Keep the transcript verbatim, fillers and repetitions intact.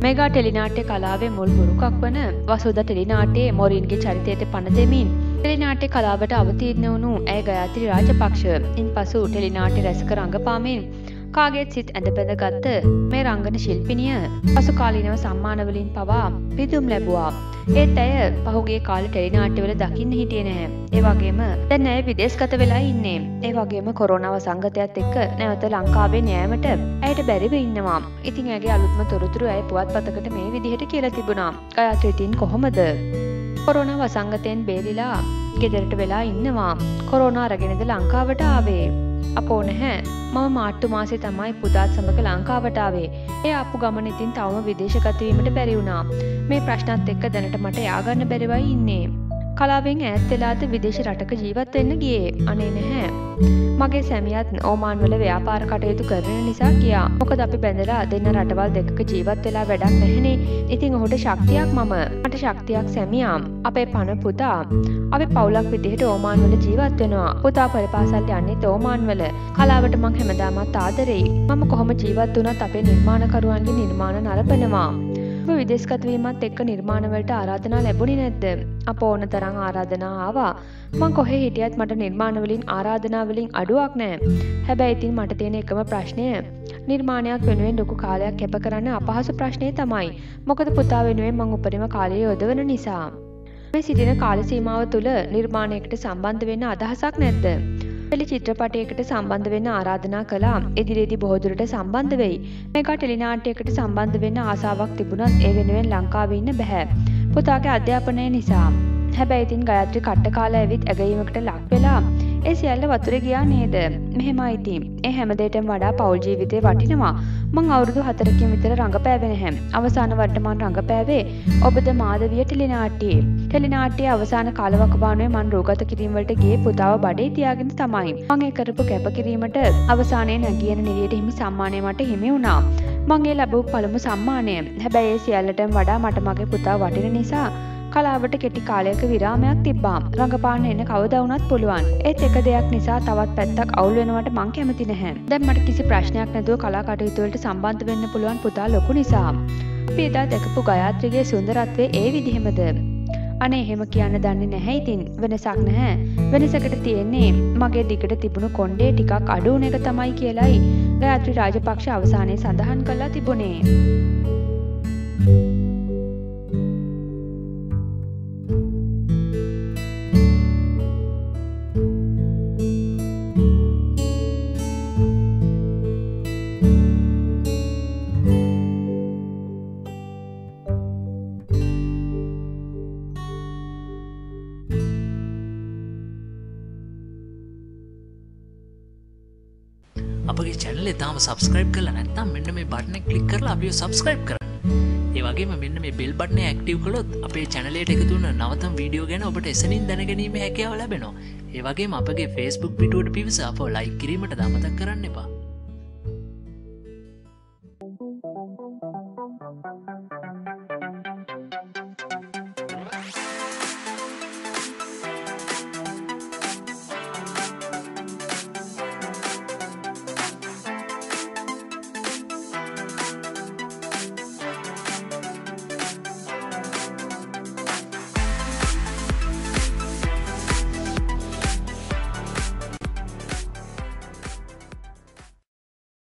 Mega ටෙලිනාට්‍ය කලාවේ මුල් පුරුකක් වන වසුදා ටෙලිනාට්‍යයේ මොරින්ගේ චරිතයට පණ දෙමින් ටෙලිනාට්‍ය කලාවට අවතීර්ණ වුණු ඇය ගයාත්‍රි රාජපක්ෂ ඉන්පසු ටෙලිනාට්‍ය රැසක රංගපාමින් කාගේත් සිත් ඇඳ ගත්ත මේ රංගන ශිල්පිනිය පසු කාලීනව සම්මාන වලින් පවා පිදුම් ලැබුවා. ඒත් ඇය පහුගිය කාලේ ටෙලිනාට්‍යවල දකින්න හිටියේ නැහැ. ඒ වගේම දැන් ඇය විදේශගත වෙලා ඉන්නේ. ඒ වගේම කොරෝනා වසංගතයත් එක්ක නැවත ලංකාවෙන් යෑමට ඇයට බැරිව ඉන්නවා. ඉතින් ඇගේ අලුත්ම තොරතුරු ඇය පුවත්පතකට මේ විදිහට කියලා තිබුණා. ගයාත්‍රි ඉතින් කොහොමද? කොරෝනා වසංගතයෙන් බේරිලා ගෙදරට වෙලා ඉන්නවා. කොරෝනා අරගෙනද ලංකාවට ආවේ? අපෝ නැහැ. මම මාර්තු මාසේ තමයි පුතාත් සමග ලංකාවට ආවේ. ඒ ආපු ගමන ඉතින් තවම විදේශගත වීමට බැරි වුණා. මේ ප්‍රශ්නත් එක්ක දැනට මට යාගන්න බැරිවයි ඉන්නේ. කලාවෙන් ඈත් වෙලාද විදේශ රටක ජීවත් වෙන්න ගියේ. අනේ නැහැ. මගේ සැමියාත් ඕමාන් වල ව්‍යාපාර කටයුතු කරන නිසා ගියා. මොකද අපි බැඳලා දෙන්න රටවල් දෙකක ජීවත් වෙලා වැඩක් නැහැනේ. ඉතින් ඔහුට ශක්තියක් මම. මට ශක්තියක් සැමියා. අපේ පණ පුතා. අපි පවුලක් විදිහට ඕමාන් වල ජීවත් වෙනවා. පුතා පරිපාසල් යන්නේ ඕමාන් වල. කලාවට මං හැමදාමත් ආදරෙයි. මම කොහොම ජීවත් වුණත් අපේ නිර්මාණකරුවන්ගේ නිර්මාණ නරඹනවා. ඔබ විදේශගත වීමත් එක්ක නිර්මාණ වලට ආරාධනා ලැබුණේ නැද්ද? අප ඕන තරම් ආරාධනා ආවා. මං කොහේ හිටියත් මට නිර්මාණ වලින් ආරාධනා වලින් අඩුවක් නැහැ. හැබැයි ඉතින් මට තියෙන එකම ප්‍රශ්නය නිර්මාණයක් වෙනුවෙන් ලොකු කාලයක් කැප කරන්න අපහසු ප්‍රශ්නේ තමයි. මොකද පුතා වෙනුවෙන් මං උපරිම කාලය යොදවන නිසා. මේ සිටින කාල සීමාව තුළ නිර්මාණයකට සම්බන්ධ වෙන්න අදහසක් නැද්ද? ටෙලි චිත්‍රපටයකට සම්බන්ධ වෙන්න ආරාධනා කළා. ඉදිරියේදී බොහෝ දුරට සම්බන්ධ වෙයි. මේකා ටෙලිනාට්‍යයකට සම්බන්ධ වෙන්න ආසාවක් තිබුණත් ඒ වෙනුවෙන් ලංකාවේ ඉන්න බෑ. පුතාගේ අධ්‍යාපනය නිසා. හැබැයි ඉතින් ගයාත්‍රි කට්ට කාලා ඇවිත් ඇගීමකට ලක් වෙලා ඒ සියල්ල වතුරේ ගියා නේද? මෙහෙමයි ඉතින්. ඒ හැමදේටම වඩා පෞල් ජීවිතේ වටිනවා. මං අවුරුදු හතරකින් විතර රංගපෑවේ නැහැ. අවසාන වරට මං රංගපෑවේ ඔබද මාධවිය ටෙලිනාට්‍යයේ. ටෙලිනාට්‍යයේ අවසාන කාලවකවානුවේ මං රෝගත කිරීම වලට ගියේ පුතාව බඩේ තියාගෙන තමයි. මං ඒ කරපු කැපකිරීමට අවසානයේ නැගියන නිලියට හිමි සම්මානය මට හිමි වුණා. මං ඒ ලැබූ පළමු සම්මානය. හැබැයි ඒ සියල්ලටම වඩා මට මගේ පුතා වටින නිසා කලාවට කෙටි කාලයක විරාමයක් තිබ්බා. රංගපාන්න එන්න කවදා වුණත් පුළුවන්. ඒත් එක දෙයක් නිසා තවත් පැත්තක් අවුල් වෙනවට මං කැමති නැහැ. දැන් මට කිසි ප්‍රශ්නයක් නැතුව කලා කටයුතු වලට සම්බන්ධ වෙන්න පුළුවන් පුතා ලොකු නිසා. අපි එදා දැකපු ගයාත්‍රිගේ සුන්දරත්වය ඒ විදිහමද? අනේ එහෙම කියන්න දන්නේ නැහැ ඉතින්. වෙනසක් නැහැ. වෙනසකට තියෙන්නේ මගේ දිගට තිබුණු කොණ්ඩේ ටිකක් අඩු වුණ එක තමයි කියලායි ගයාත්‍රි රාජපක්ෂ අවසානයේ සඳහන් කළා තිබුණේ. අපගේ channel එක තාම subscribe කරලා නැත්නම් මෙන්න මේ button එක click කරලා අපිව subscribe කරන්න. ඒ වගේම මෙන්න මේ bell button එක active කළොත් අපේ channel එකට එකතු වෙන නවතම වීඩියෝ ගැන ඔබට එසනින් දැනගැනීමේ හැකියාව ලැබෙනවා. ඒ වගේම අපගේ Facebook පිටුවට පිවිස අපව like කිරීමට අමතක කරන්න එපා.